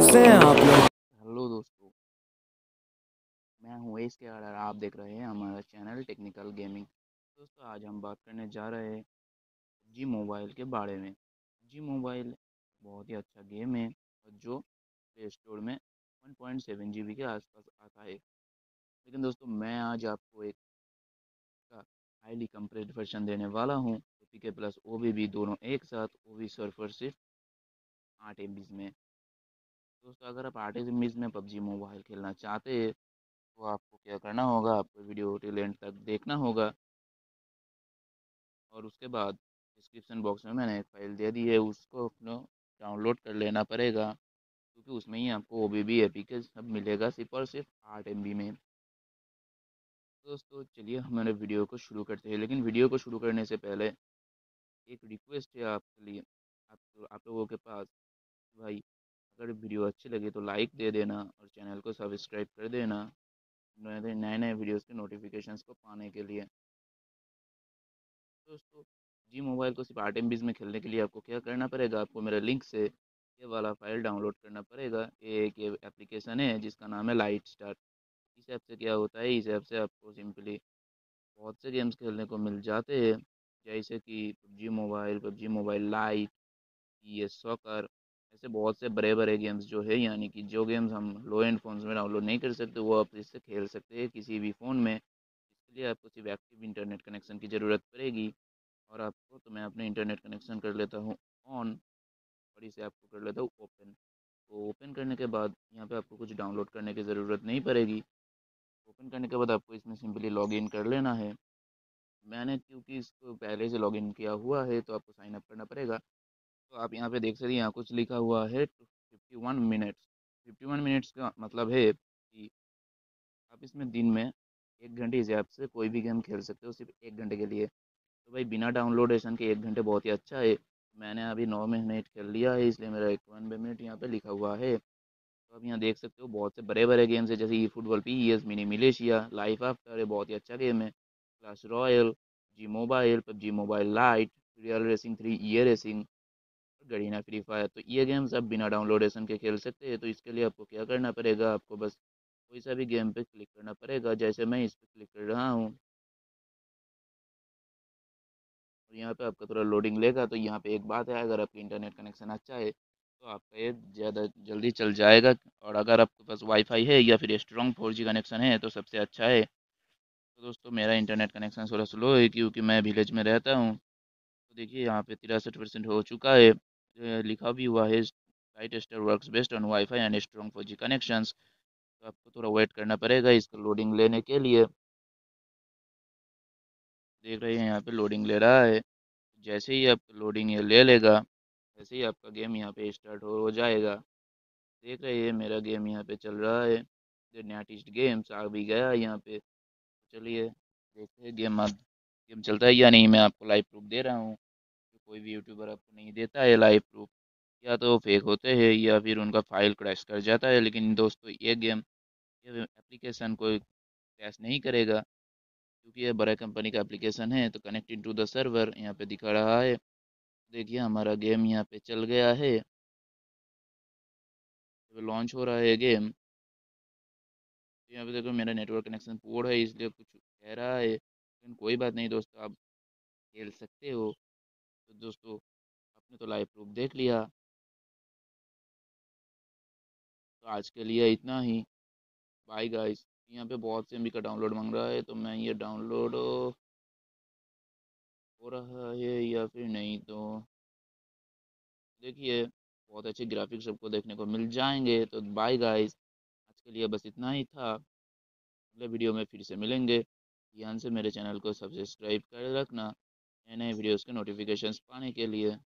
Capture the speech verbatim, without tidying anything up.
कैसे हैं आप लोग। हेलो दोस्तों, मैं हूँ एस के आर और आप देख रहे हैं हमारा चैनल टेक्निकल गेमिंग। दोस्तों, आज हम बात करने जा रहे हैं जी मोबाइल के बारे में। जी मोबाइल बहुत ही अच्छा गेम है और जो प्ले स्टोर में one point seven G B के आसपास आता है। लेकिन दोस्तों, मैं आज आपको एक का हाईली कंप्रेस्ड वर्जन देने वाला हूँ, तो पी के प्लस ओ बी बी दोनों एक साथ, वो भी सिर्फ और सिर्फ आठ एम बीज में। दोस्तों, अगर आप आठ एम बीज में पबजी मोबाइल खेलना चाहते हैं तो आपको क्या करना होगा, आपको वीडियो टिल एंड तक देखना होगा और उसके बाद डिस्क्रिप्शन बॉक्स में मैंने एक फ़ाइल दे दी है, उसको अपना डाउनलोड कर लेना पड़ेगा, क्योंकि उसमें ही आपको O B B A P के सब मिलेगा सिर्फ और सिर्फ आठ एम बी में। दोस्तों, चलिए हमारे वीडियो को शुरू करते हैं। लेकिन वीडियो को शुरू करने से पहले एक रिक्वेस्ट है आपके लिए, आप आप लोगों के पास, भाई अगर वीडियो अच्छी लगे तो लाइक दे देना और चैनल को सब्सक्राइब कर देना नए नए नए वीडियोज़ के नोटिफिकेशंस को पाने के लिए। दोस्तों, जी मोबाइल को सिर्फ आठ एम बीज में खेलने के लिए आपको क्या करना पड़ेगा, आपको मेरे लिंक से ये वाला फाइल डाउनलोड करना पड़ेगा। ये एक ये एप्लीकेशन है जिसका नाम है लाइट स्टार। इस ऐप से क्या होता है, इस ऐप से आपको सिंपली बहुत से गेम्स खेलने को मिल जाते हैं, जैसे कि PUBG mobile, PUBG mobile lite, ये सॉकर, ऐसे बहुत से बड़े बड़े गेम्स जो है, यानी कि जो गेम्स हम लो एंड फोन्स में डाउनलोड नहीं कर सकते वो आप इससे खेल सकते हैं किसी भी फ़ोन में। इसके लिए आपको सिर्फ एक्टिव इंटरनेट कनेक्शन की ज़रूरत पड़ेगी। और आपको तो मैं अपने इंटरनेट कनेक्शन कर लेता हूँ ऑन और इसे आपको कर लेता हूँ ओपन। तो ओपन करने के बाद यहाँ पे आपको कुछ डाउनलोड करने की ज़रूरत नहीं पड़ेगी। ओपन करने के बाद आपको इसमें सिंपली लॉगिन कर लेना है। मैंने क्योंकि इसको पहले से लॉगिन किया हुआ है तो आपको साइन अप करना पड़ेगा। तो आप यहाँ पे देख सकते हैं, यहाँ कुछ लिखा हुआ है fifty one minutes. Fifty one minutes का मतलब है कि आप इसमें दिन में एक घंटे हिसाब से कोई भी गेम खेल सकते हो, सिर्फ एक घंटे के लिए। तो भाई बिना डाउनलोडेशन के एक घंटे बहुत ही अच्छा है। मैंने अभी नौ मिनट खेल लिया है, इसलिए मेरा इक्यावन मिनट यहाँ पे लिखा हुआ है। तो आप यहाँ देख सकते हो बहुत से बड़े बड़े गेम्स है, जैसे e football, P E S, Mini Militia, life after है बहुत ही अच्छा गेम है, Clash Royale, G mobile, PUBG mobile lite, Real Racing three, e racing, Garena Free Fire. तो ये गेम्स आप बिना डाउनलोडेशन के खेल सकते हैं। तो इसके लिए आपको क्या करना पड़ेगा, आपको बस कोई सा भी गेम पे क्लिक करना पड़ेगा, जैसे मैं इस पर क्लिक कर रहा हूँ और यहाँ पे आपका थोड़ा लोडिंग लेगा। तो यहाँ पे एक बात है, अगर आपका इंटरनेट कनेक्शन अच्छा है तो आपका ये ज़्यादा जल्दी चल जाएगा, और अगर आपके पास वाईफाई है या फिर स्ट्रॉन्ग फोर जी कनेक्शन है तो सबसे अच्छा है। तो दोस्तों, मेरा इंटरनेट कनेक्शन थोड़ा स्लो है क्योंकि मैं विलेज में रहता हूँ। तो देखिए यहाँ पे तिरसठ परसेंट हो चुका है। ये लिखा भी हुआ है lite star works best on wifi and strong four G connections. तो आपको थोड़ा वेट करना पड़ेगा इसका लोडिंग लेने के लिए। देख रहे हैं यहाँ पे लोडिंग ले रहा है। जैसे ही आप लोडिंग ये ले लेगा, वैसे ही आपका गेम यहाँ पे स्टार्ट हो हो जाएगा। देख रहे हैं मेरा गेम यहाँ पे चल रहा है। द नाटिस्ट गेम्स आ भी गया यहाँ पे। चलिए देखते हैं गेम अब गेम चलता है या नहीं। मैं आपको लाइव प्रूफ दे रहा हूँ, तो कोई भी यूट्यूबर आपको नहीं देता है लाइव प्रूफ, या तो फेक होते हैं या फिर उनका फाइल क्रैश कर जाता है। लेकिन दोस्तों, ये गेम, ये एप्लीकेशन कोई क्रैश नहीं करेगा, क्योंकि ये बड़ा कंपनी का एप्लीकेशन है। तो कनेक्टेड टू द सर्वर यहाँ पे दिखा रहा है। देखिए हमारा गेम यहाँ पे चल गया है, तो लॉन्च हो रहा है गेम। तो यहाँ पे देखो मेरा नेटवर्क कनेक्शन पोर है, इसलिए कुछ कह रहा है, लेकिन कोई बात नहीं दोस्तों, आप खेल सकते हो। तो दोस्तों, आपने तो लाइव प्रूफ देख लिया। तो आज के लिए इतना ही। Bye guys. यहाँ पे बहुत से एम बी का डाउनलोड मांग रहा है, तो मैं ये डाउनलोड हो रहा है या फिर नहीं, तो देखिए बहुत अच्छे ग्राफिक्स सबको देखने को मिल जाएंगे। तो बाय गाइस, आज के लिए बस इतना ही था। अगले वीडियो में फिर से मिलेंगे। ध्यान से मेरे चैनल को सब्सक्राइब कर रखना नए नए वीडियोज़ के नोटिफिकेशंस पाने के लिए।